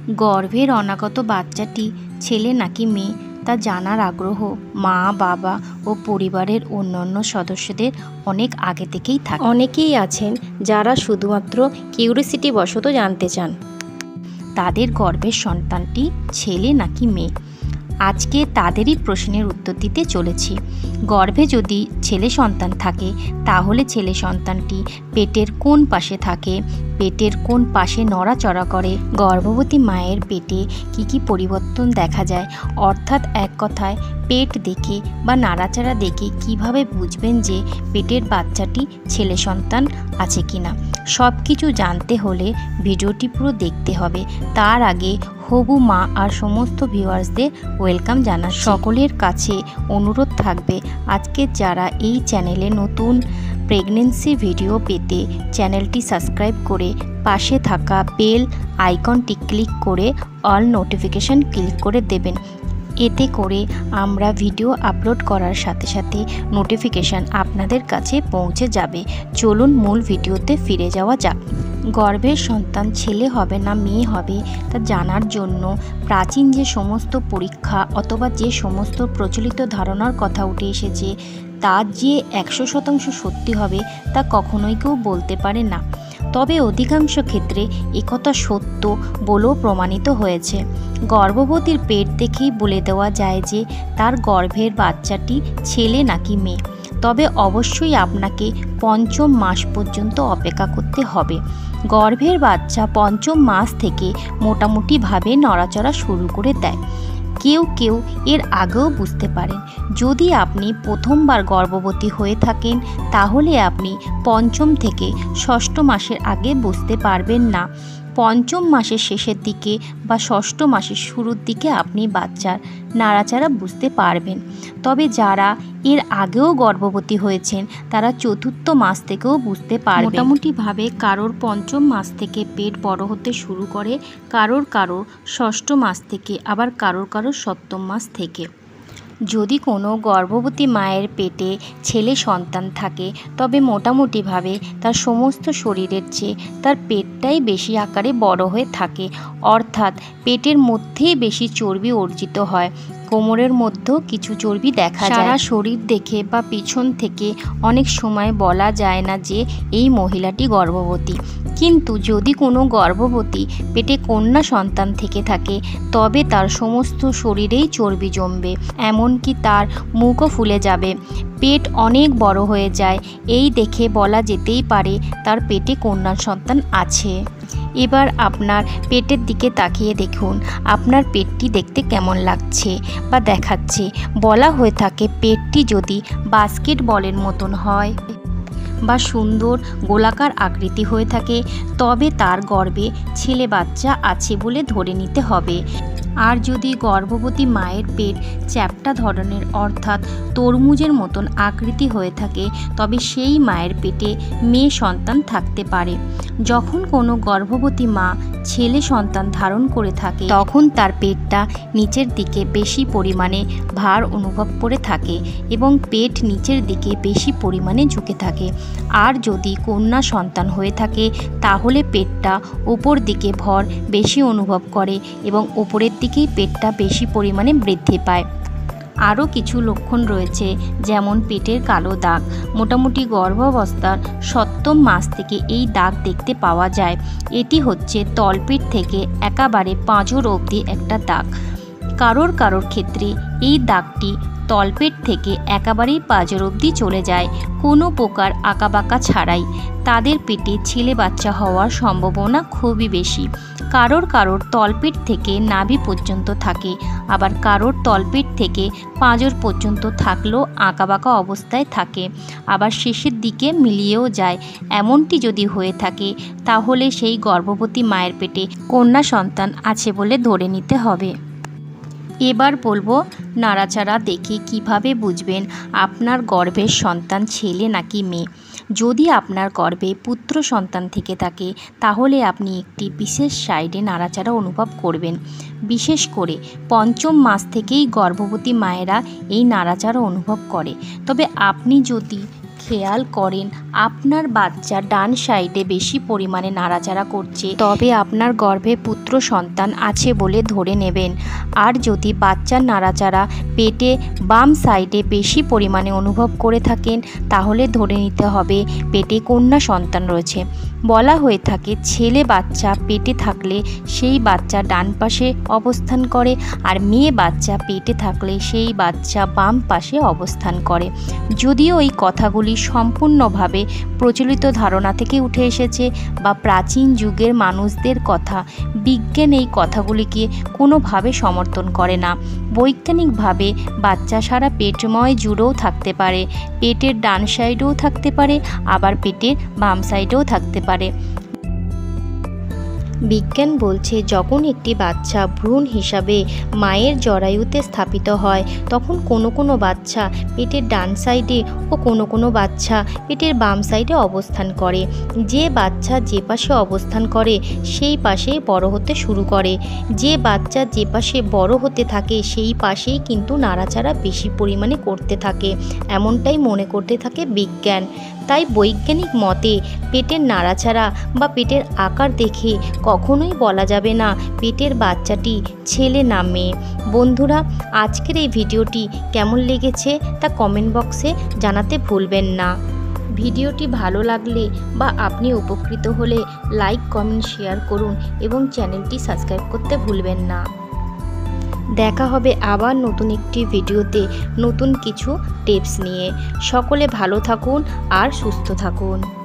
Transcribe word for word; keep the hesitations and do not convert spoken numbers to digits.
গর্ভের অনাগত বাচ্চাটি ছেলে নাকি মেয়ে তা জানার আগ্রহ মা বাবা ও পরিবারের অন্যান্য সদস্যদের অনেক আগে থেকেই থাকে। অনেকেই আছেন যারা শুধুমাত্র কিউরিসিটি বশত জানতে চান তাদের গর্ভের সন্তানটি ছেলে নাকি মেয়ে। আজকে তাদেরই প্রশ্নের উত্তর দিতে চলেছি। গর্ভে যদি ছেলে সন্তান থাকে তাহলে ছেলে সন্তানটি পেটের কোন পাশে থাকে, পেটের কোন পাশে নড়াচড়া করে, গর্ভবতী মায়ের পেটে কি কি পরিবর্তন দেখা যায়, অর্থাৎ এক কথায় পেট দেখে বা নাড়াচাড়া দেখে কিভাবে বুঝবেন যে পেটের বাচ্চাটি ছেলে সন্তান আছে কিনা, সব কিছু জানতে হলে ভিডিওটি পুরো দেখতে হবে। তার আগে হবু মা আর সমস্ত ভিউয়ার্সদের ওয়েলকাম জানা। সকলের কাছে অনুরোধ থাকবে আজকে যারা এই চ্যানেলে নতুন প্রেগনেন্সি ভিডিও পেতে চ্যানেলটি সাবস্ক্রাইব করে পাশে থাকা বেল আইকনটি ক্লিক করে অল নোটিফিকেশান ক্লিক করে দেবেন। এতে করে আমরা ভিডিও আপলোড করার সাথে সাথে নোটিফিকেশান আপনাদের কাছে পৌঁছে যাবে। চলুন মূল ভিডিওতে ফিরে যাওয়া যাক। গর্ভের সন্তান ছেলে হবে না মেয়ে হবে তা জানার জন্য প্রাচীন যে সমস্ত পরীক্ষা অথবা যে সমস্ত প্রচলিত ধারণার কথা উঠে এসেছে তা যে একশো শতাংশ সত্যি হবে তা কখনোই কেউ বলতে পারে না। তবে অধিকাংশ ক্ষেত্রে একথা সত্য বলেও প্রমাণিত হয়েছে। গর্ভবতীর পেট দেখেই বলে দেওয়া যায় যে তার গর্ভের বাচ্চাটি ছেলে নাকি মেয়ে। তবে অবশ্যই আপনাকে পঞ্চম মাস পর্যন্ত অপেক্ষা করতে হবে। গর্ভের বাচ্চা পঞ্চম মাস থেকে মোটামুটিভাবে নড়াচড়া শুরু করে দেয়। কেউ কেউ এর আগেও বুঝতে পারেন। যদি আপনি প্রথমবার গর্ভবতী হয়ে থাকেন তাহলে আপনি পঞ্চম থেকে ষষ্ঠ মাসের আগে বুঝতে পারবেন না। পঞ্চম মাসের শেষের দিকে বা ষষ্ঠ মাসের শুরুর দিকে আপনি বাচ্চার নাড়াচাড়া বুঝতে পারবেন। তবে যারা এর আগেও গর্ভবতী হয়েছেন তারা চতুর্থ মাস থেকেও বুঝতে পারবেন। মোটামুটিভাবে কারোর পঞ্চম মাস থেকে পেট বড় হতে শুরু করে, কারোর কারোর ষষ্ঠ মাস থেকে, আবার কারোর কারোর সপ্তম মাস থেকে। যদি কোনো গর্ভবতী মায়ের পেটে ছেলে সন্তান থাকে তবে মোটামুটিভাবে তার সমস্ত শরীরের চেয়ে তার পেটটাই বেশি আকারে বড় হয়ে থাকে, অর্থাৎ পেটের মধ্যেই বেশি চর্বি অর্জিত হয়। কোমরের মধ্যেও কিছু চর্বি দেখা যায়। সারা শরীর দেখে বা পিছন থেকে অনেক সময় বলা যায় না যে এই মহিলাটি গর্ভবতী। কিন্তু যদি কোনো গর্ভবতী পেটে কন্যা সন্তান থেকে থাকে তবে তার সমস্ত শরীরেই চর্বি জমবে, এমনকি তার মুখও ফুলে যাবে, পেট অনেক বড় হয়ে যায়। এই দেখে বলা যেতেই পারে তার পেটে কন্যা সন্তান আছে। এবার আপনার পেটের দিকে তাকিয়ে দেখুন আপনার পেটটি দেখতে কেমন লাগছে বা দেখাচ্ছে। বলা হয়ে থাকে পেটটি যদি বাস্কেটবলের মতন হয় বা সুন্দর গোলাকার আকৃতি হয়ে থাকে তবে তার গর্ভে ছেলে বাচ্চা আছে বলে ধরে নিতে হবে। আর যদি গর্ভবতী মায়ের পেট চ্যাপ্টা ধরনের অর্থাৎ তরমুজের মতন আকৃতি হয়ে থাকে তবে সেই মায়ের পেটে মেয়ে সন্তান থাকতে পারে। যখন কোনো গর্ভবতী মা ছেলে সন্তান ধারণ করে থাকে তখন তার পেটটা নিচের দিকে বেশি পরিমাণে ভার অনুভব করে থাকে এবং পেট নিচের দিকে বেশি পরিমাণে ঝুঁকে থাকে। আর যদি কন্যা সন্তান হয়ে থাকে তাহলে পেটটা উপর দিকে ভর বেশি অনুভব করে এবং উপরের দিকেই পেটটা বেশি পরিমাণে বৃদ্ধি পায়। আরও কিছু লক্ষণ রয়েছে, যেমন পেটের কালো দাগ। মোটামুটি গর্ভাবস্থার সপ্তম মাস থেকে এই দাগ দেখতে পাওয়া যায়। এটি হচ্ছে তলপেট থেকে একেবারে পাঁজর অবধি একটা দাগ। কারোর কারোর ক্ষেত্রে এই দাগটি তলপেট থেকে একেবারেই পাঁজর অবধি চলে যায়, কোনো প্রকার আঁকাবাঁকা ছাড়াই। তাদের পেটে ছেলে বাচ্চা হওয়ার সম্ভাবনা খুবই বেশি। কারোর কারোর তলপেট থেকে নাভি পর্যন্ত থাকে, আবার কারোর তলপেট থেকে পাঁজর পর্যন্ত থাকলেও আঁকাবাঁকা অবস্থায় থাকে, আবার শেষের দিকে মিলিয়েও যায়। এমনটি যদি হয়ে থাকে তাহলে সেই গর্ভবতী মায়ের পেটে কন্যা সন্তান আছে বলে ধরে নিতে হবে। এবার বলবো নাড়াচাড়া দেখে কিভাবে বুঝবেন আপনার গর্ভের সন্তান ছেলে নাকি মেয়ে। যদি আপনার গর্ভে পুত্র সন্তান থেকে থাকে তাহলে আপনি একটি বিশেষ সাইডে নাড়াচাড়া অনুভব করবেন। বিশেষ করে পঞ্চম মাস থেকেই গর্ভবতী মায়েরা এই নাড়াচাড়া অনুভব করে। তবে আপনি যদি খেয়াল করেন আপনার বাচ্চা ডান সাইডে বেশি পরিমাণে নাড়াচাড়া করছে, তবে আপনার গর্ভে পুত্র সন্তান আছে বলে ধরে নেবেন। আর যদি বাচ্চার নাড়াচাড়া পেটে বাম সাইডে বেশি পরিমাণে অনুভব করে থাকেন, তাহলে ধরে নিতে হবে পেটে কন্যা সন্তান রয়েছে। বলা হয়ে থাকে ছেলে বাচ্চা পেটে থাকলে সেই বাচ্চা ডান পাশে অবস্থান করে, আর মেয়ে বাচ্চা পেটে থাকলে সেই বাচ্চা বাম পাশে অবস্থান করে। যদিও এই কথাগুলি সম্পূর্ণভাবে প্রচলিত ধারণা থেকে উঠে এসেছে বা প্রাচীন যুগের মানুষদের কথা, বিজ্ঞান এই কথাগুলিকে কোনোভাবে সমর্থন করে না। বৈজ্ঞানিকভাবে বাচ্চা সারা পেটময় জুড়েও থাকতে পারে, পেটের ডান সাইডেও থাকতে পারে, আবার পেটের বাম সাইডেও থাকতে পারে। বিজ্ঞান বলছে যখন একটি বাচ্চা ভ্রূণ হিসাবে মায়ের জরায়ুতে স্থাপিত হয়, তখন কোনো কোনো বাচ্চা পেটের ডান সাইডে ও কোনো কোনো বাচ্চা পেটের বাম সাইডে অবস্থান করে। যে বাচ্চা যে পাশে অবস্থান করে সেই পাশেই বড় হতে শুরু করে। যে বাচ্চা যে পাশে বড় হতে থাকে সেই পাশেই কিন্তু নাড়াচাড়া বেশি পরিমাণে করতে থাকে, এমনটাই মনে করতে থাকে বিজ্ঞান। তাই বৈজ্ঞানিক মতে পেটের নাড়াচাড়া বা পেটের আকার দেখে কখনোই বলা যাবে না পেটের বাচ্চাটি ছেলে না মেয়ে। বন্ধুরা, আজকের এই ভিডিওটি কেমন লেগেছে তা কমেন্ট বক্সে জানাতে ভুলবেন না। ভিডিওটি ভালো লাগলে বা আপনি উপকৃত হলে লাইক কমেন্ট শেয়ার করুন এবং চ্যানেলটি সাবস্ক্রাইব করতে ভুলবেন না। দেখা হবে আবার নতুন একটি ভিডিওতে নতুন কিছু টিপস নিয়ে। সকলে ভালো থাকুন আর সুস্থ থাকুন।